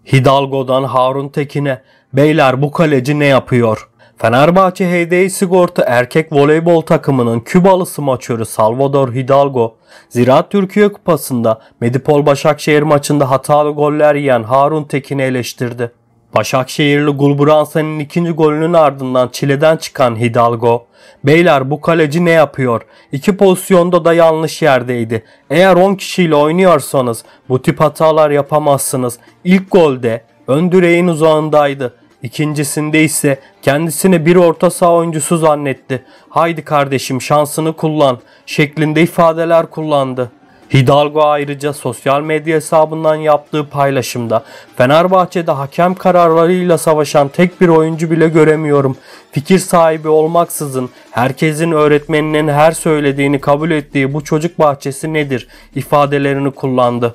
Hidalgo'dan Harun Tekin'e, "Beyler bu kaleci ne yapıyor?" Fenerbahçe HDI Sigorta erkek voleybol takımının Kübalı smaçörü Salvador Hidalgo, Ziraat Türkiye Kupası'nda Medipol Başakşehir maçında hatalı goller yiyen Harun Tekin'i eleştirdi. Başakşehirli Gulbransen'in ikinci golünün ardından çileden çıkan Hidalgo, "Beyler bu kaleci ne yapıyor? İki pozisyonda da yanlış yerdeydi. Eğer 10 kişiyle oynuyorsanız bu tip hatalar yapamazsınız. İlk golde ön direğin uzağındaydı. İkincisinde ise kendisini bir orta saha oyuncusu zannetti. Haydi kardeşim şansını kullan" şeklinde ifadeler kullandı. Hidalgo ayrıca sosyal medya hesabından yaptığı paylaşımda "Fenerbahçe'de hakem kararlarıyla savaşan tek bir oyuncu bile göremiyorum. Fikir sahibi olmaksızın herkesin öğretmeninin her söylediğini kabul ettiği bu çocuk bahçesi nedir?" ifadelerini kullandı.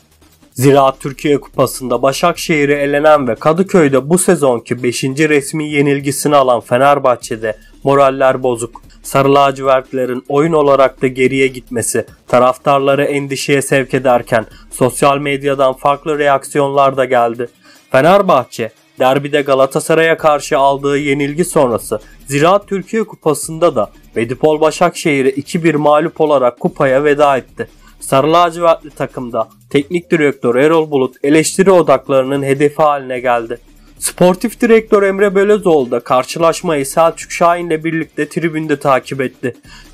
Ziraat Türkiye Kupası'nda Başakşehir'e elenen ve Kadıköy'de bu sezonki 5. resmi yenilgisini alan Fenerbahçe'de moraller bozuk. Sarı lacivertlerin oyun olarak da geriye gitmesi taraftarları endişeye sevk ederken sosyal medyadan farklı reaksiyonlar da geldi. Fenerbahçe derbide Galatasaray'a karşı aldığı yenilgi sonrası Ziraat Türkiye Kupası'nda da Medipol Başakşehir'e 2-1 mağlup olarak kupaya veda etti. Sarı lacivertli takımda teknik direktör Erol Bulut eleştiri odaklarının hedefi haline geldi. Sportif direktör Emre Belözoğlu da karşılaşmayı Selçuk Şahin'le birlikte tribünde takip etti.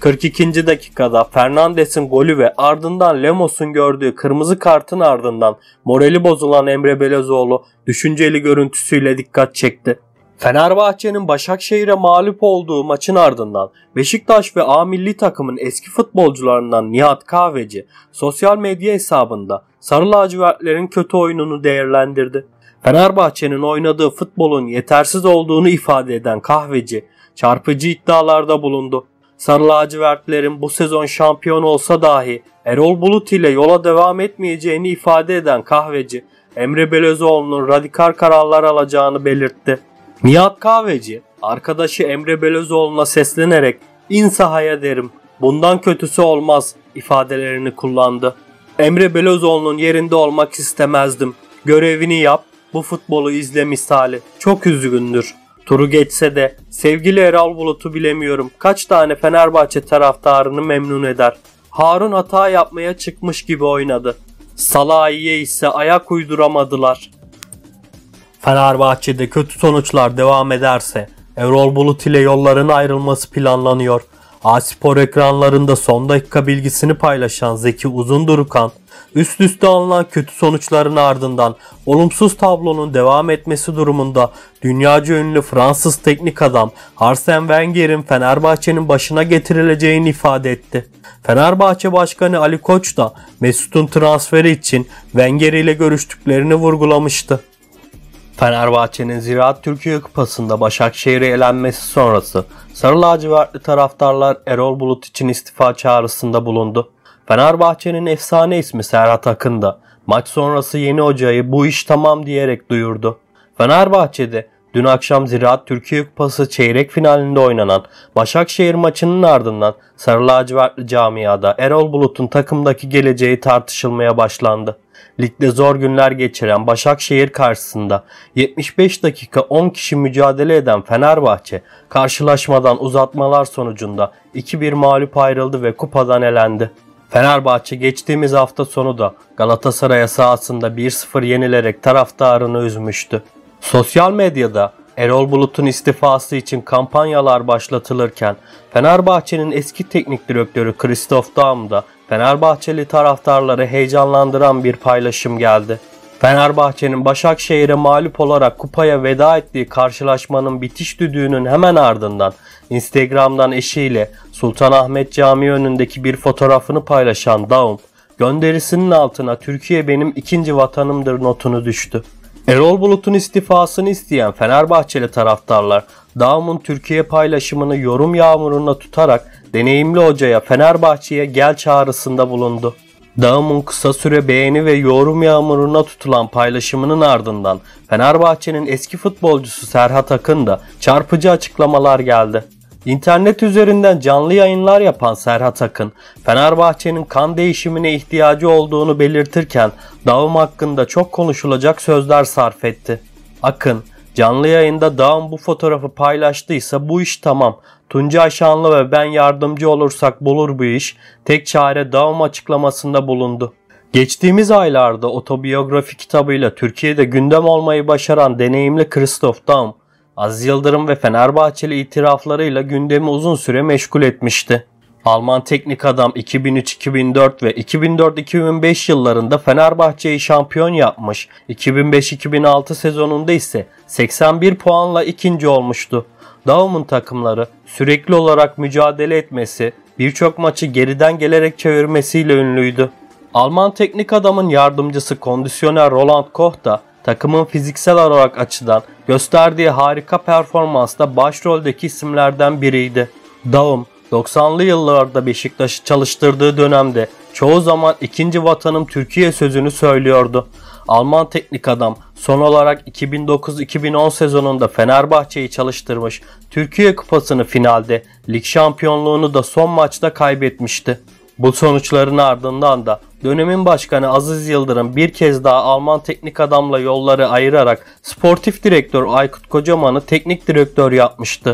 42. dakikada Fernandes'in golü ve ardından Lemos'un gördüğü kırmızı kartın ardından morali bozulan Emre Belözoğlu düşünceli görüntüsüyle dikkat çekti. Fenerbahçe'nin Başakşehir'e mağlup olduğu maçın ardından Beşiktaş ve A milli takımın eski futbolcularından Nihat Kahveci sosyal medya hesabında sarı lacivertlerin kötü oyununu değerlendirdi. Fenerbahçe'nin oynadığı futbolun yetersiz olduğunu ifade eden Kahveci çarpıcı iddialarda bulundu. Sarı lacivertlerin bu sezon şampiyon olsa dahi Erol Bulut ile yola devam etmeyeceğini ifade eden Kahveci, Emre Belözoğlu'nun radikal kararlar alacağını belirtti. Nihat Kahveci, arkadaşı Emre Belözoğlu'na seslenerek "İn sahaya derim, bundan kötüsü olmaz" ifadelerini kullandı. "Emre Belözoğlu'nun yerinde olmak istemezdim. Görevini yap, bu futbolu izle" misali. Çok üzgündür. Turu geçse de sevgili Erol Bulut'u bilemiyorum. Kaç tane Fenerbahçe taraftarını memnun eder. Harun hata yapmaya çıkmış gibi oynadı. Salah'a ise ayak uyduramadılar. Fenerbahçe'de kötü sonuçlar devam ederse Erol Bulut ile yolların ayrılması planlanıyor. A-Spor ekranlarında son dakika bilgisini paylaşan Zeki Uzundurukan, üst üste alınan kötü sonuçların ardından olumsuz tablonun devam etmesi durumunda dünyaca ünlü Fransız teknik adam Arsene Wenger'in Fenerbahçe'nin başına getirileceğini ifade etti. Fenerbahçe Başkanı Ali Koç da Mesut'un transferi için Wenger ile görüştüklerini vurgulamıştı. Fenerbahçe'nin Ziraat Türkiye Kupası'nda Başakşehir'e elenmesi sonrası sarı lacivertli taraftarlar Erol Bulut için istifa çağrısında bulundu. Fenerbahçe'nin efsane ismi Serhat Akın da maç sonrası yeni hocayı "bu iş tamam" diyerek duyurdu. Fenerbahçe'de dün akşam Ziraat Türkiye Kupası çeyrek finalinde oynanan Başakşehir maçının ardından sarı lacivertli camiada Erol Bulut'un takımdaki geleceği tartışılmaya başlandı. Ligde zor günler geçiren Başakşehir karşısında 75 dakika 10 kişi mücadele eden Fenerbahçe karşılaşmadan uzatmalar sonucunda 2-1 mağlup ayrıldı ve kupadan elendi. Fenerbahçe geçtiğimiz hafta sonu da Galatasaray'a sahasında 1-0 yenilerek taraftarını üzmüştü. Sosyal medyada Erol Bulut'un istifası için kampanyalar başlatılırken Fenerbahçe'nin eski teknik direktörü Christoph Daum da Fenerbahçeli taraftarları heyecanlandıran bir paylaşım geldi. Fenerbahçe'nin Başakşehir'e mağlup olarak kupaya veda ettiği karşılaşmanın bitiş düdüğünün hemen ardından Instagram'dan eşiyle Sultanahmet Camii önündeki bir fotoğrafını paylaşan Daum, gönderisinin altına "Türkiye benim ikinci vatanımdır" notunu düştü. Erol Bulut'un istifasını isteyen Fenerbahçeli taraftarlar Daum'un Türkiye paylaşımını yorum yağmuruna tutarak deneyimli hocaya Fenerbahçe'ye gel çağrısında bulundu. Daum'un kısa süre beğeni ve yorum yağmuruna tutulan paylaşımının ardından Fenerbahçe'nin eski futbolcusu Serhat Akın da çarpıcı açıklamalar geldi. İnternet üzerinden canlı yayınlar yapan Serhat Akın, Fenerbahçe'nin kan değişimine ihtiyacı olduğunu belirtirken Daum hakkında çok konuşulacak sözler sarf etti. Akın, canlı yayında Daum bu fotoğrafı paylaştıysa bu iş tamam. Tuncay Şanlı ve ben yardımcı olursak bulur bu iş. Tek çare Daum açıklamasında bulundu. Geçtiğimiz aylarda otobiyografi kitabıyla Türkiye'de gündem olmayı başaran deneyimli Christoph Daum, Aziz Yıldırım ve Fenerbahçeli itiraflarıyla gündemi uzun süre meşgul etmişti. Alman teknik adam 2003-2004 ve 2004-2005 yıllarında Fenerbahçe'yi şampiyon yapmış, 2005-2006 sezonunda ise 81 puanla ikinci olmuştu. Daum'un takımları sürekli olarak mücadele etmesi, birçok maçı geriden gelerek çevirmesiyle ünlüydü. Alman teknik adamın yardımcısı kondisyoner Roland Koch da takımın fiziksel olarak açıdan gösterdiği harika performansla başroldeki isimlerden biriydi. Daum, 90'lı yıllarda Beşiktaş'ı çalıştırdığı dönemde çoğu zaman ikinci vatanım Türkiye sözünü söylüyordu. Alman teknik adam son olarak 2009-2010 sezonunda Fenerbahçe'yi çalıştırmış, Türkiye Kupası'nı finalde, lig şampiyonluğunu da son maçta kaybetmişti. Bu sonuçların ardından da dönemin başkanı Aziz Yıldırım bir kez daha Alman teknik adamla yolları ayırarak sportif direktör Aykut Kocaman'ı teknik direktör yapmıştı.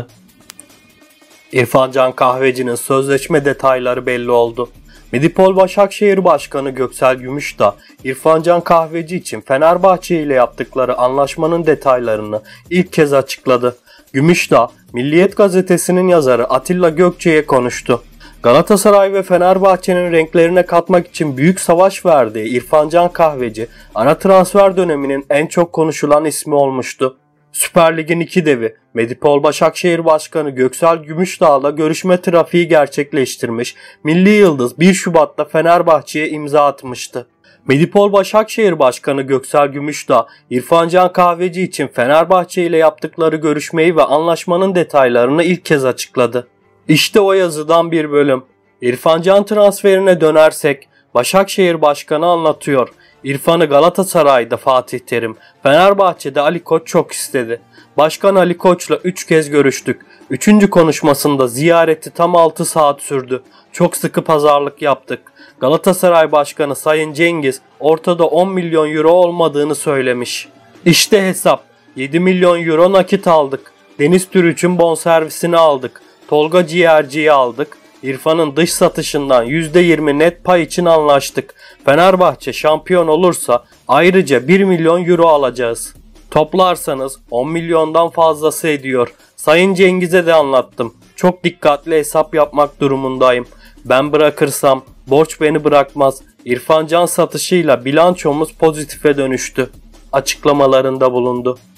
İrfan Can Kahveci'nin sözleşme detayları belli oldu. Medipol Başakşehir Başkanı Göksel Gümüşdağ, İrfan Can Kahveci için Fenerbahçe ile yaptıkları anlaşmanın detaylarını ilk kez açıkladı. Gümüşdağ, Milliyet Gazetesi'nin yazarı Atilla Gökçe'ye konuştu. Galatasaray ve Fenerbahçe'nin renklerine katmak için büyük savaş verdiği İrfan Can Kahveci, ana transfer döneminin en çok konuşulan ismi olmuştu. Süper Lig'in iki devi Medipol Başakşehir Başkanı Göksel Gümüşdağ'la görüşme trafiği gerçekleştirmiş, Milli Yıldız 1 Şubat'ta Fenerbahçe'ye imza atmıştı. Medipol Başakşehir Başkanı Göksel Gümüşdağ, İrfan Can Kahveci için Fenerbahçe ile yaptıkları görüşmeyi ve anlaşmanın detaylarını ilk kez açıkladı. İşte o yazıdan bir bölüm. İrfan Can transferine dönersek, Başakşehir Başkanı anlatıyor. İrfan'ı Galatasaray'da Fatih Terim, Fenerbahçe'de Ali Koç çok istedi. Başkan Ali Koç'la 3 kez görüştük. 3. konuşmasında ziyareti tam 6 saat sürdü. Çok sıkı pazarlık yaptık. Galatasaray Başkanı Sayın Cengiz ortada 10 milyon euro olmadığını söylemiş. İşte hesap. 7 milyon euro nakit aldık. Deniz Türüç'ün bonservisini aldık. Tolga Ciğerci'yi aldık. İrfan'ın dış satışından %20 net pay için anlaştık. Fenerbahçe şampiyon olursa ayrıca 1 milyon euro alacağız. Toplarsanız 10 milyondan fazlası ediyor. Sayın Cengiz'e de anlattım. Çok dikkatli hesap yapmak durumundayım. Ben bırakırsam borç beni bırakmaz. İrfan Can satışıyla bilançomuz pozitife dönüştü açıklamalarında bulundu.